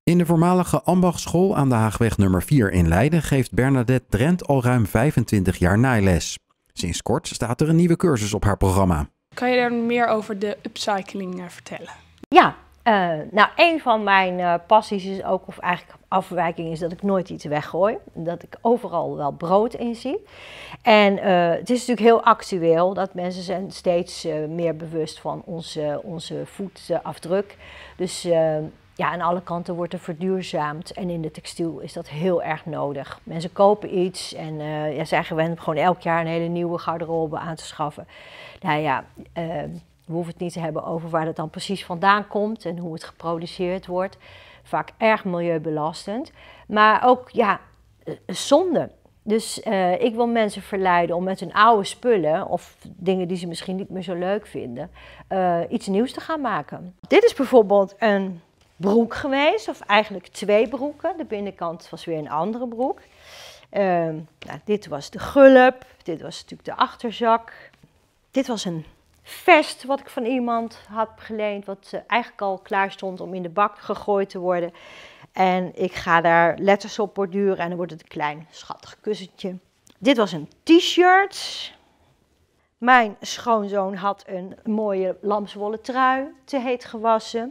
In de voormalige ambachtschool aan de Haagweg nummer 4 in Leiden geeft Bernadette Drent al ruim 25 jaar naailes. Sinds kort staat er een nieuwe cursus op haar programma. Kan je daar meer over de upcycling vertellen? Ja, nou een van mijn passies is ook, of eigenlijk afwijking is dat ik nooit iets weggooi. Dat ik overal wel brood in zie. En het is natuurlijk heel actueel dat mensen zijn steeds meer bewust van onze voetafdruk. Dus ja, aan alle kanten wordt er verduurzaamd en in de textiel is dat heel erg nodig. Mensen kopen iets en ja, zijn gewend gewoon elk jaar een hele nieuwe garderobe aan te schaffen. Nou ja, we hoeven het niet te hebben over waar het dan precies vandaan komt en hoe het geproduceerd wordt. Vaak erg milieubelastend, maar ook ja, zonde. Dus ik wil mensen verleiden om met hun oude spullen of dingen die ze misschien niet meer zo leuk vinden, iets nieuws te gaan maken. Dit is bijvoorbeeld een broek geweest, of eigenlijk twee broeken. De binnenkant was weer een andere broek. Nou, dit was de gulp, dit was natuurlijk de achterzak. Dit was een vest wat ik van iemand had geleend, wat eigenlijk al klaar stond om in de bak gegooid te worden. En ik ga daar letters op borduren en dan wordt het een klein schattig kussentje. Dit was een t-shirt. Mijn schoonzoon had een mooie lamswollen trui, te heet gewassen.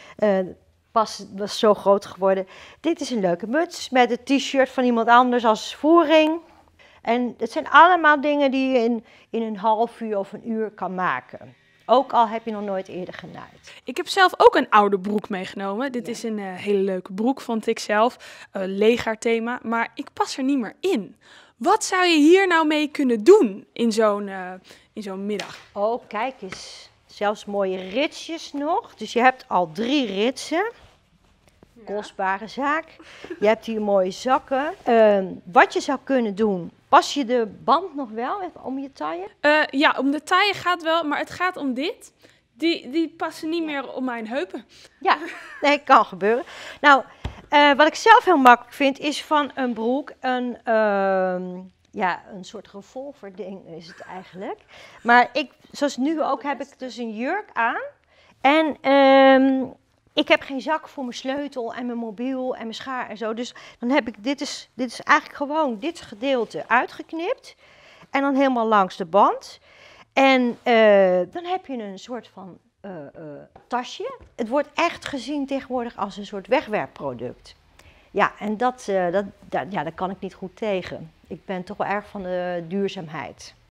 Was zo groot geworden. Dit is een leuke muts met een t-shirt van iemand anders als voering. En het zijn allemaal dingen die je in een half uur of een uur kan maken. Ook al heb je nog nooit eerder genaaid. Ik heb zelf ook een oude broek meegenomen. Dit is een hele leuke broek, vond ik zelf. Legerthema, maar ik pas er niet meer in. Wat zou je hier nou mee kunnen doen in zo'n middag? Oh, kijk eens. Zelfs mooie ritsjes nog. Dus je hebt al 3 ritsen. Kostbare zaak. Je hebt hier mooie zakken. Wat je zou kunnen doen, pas je de band nog wel om je taille? Ja, om de taille gaat wel, maar het gaat om dit. Die passen niet meer om mijn heupen. Ja, nee, kan gebeuren. Nou, wat ik zelf heel makkelijk vind, is van een broek een soort revolverding is het eigenlijk. Maar zoals nu ook, heb ik dus een jurk aan. En ik heb geen zak voor mijn sleutel en mijn mobiel en mijn schaar en zo. Dus dan heb ik, dit is eigenlijk gewoon dit gedeelte uitgeknipt. En dan helemaal langs de band. En dan heb je een soort van tasje. Het wordt echt gezien tegenwoordig als een soort wegwerpproduct. Ja, en daar kan ik niet goed tegen. Ik ben toch wel erg van de duurzaamheid.